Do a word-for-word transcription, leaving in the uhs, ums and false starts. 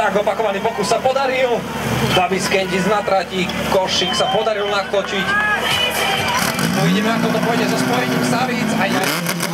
Tak, opakovaný pokus sa podaril. Babis Kendis na trati, košík sa podaril natočiť. Uvidíme, ako to pôjde so spojením Savíc. Aj, aj.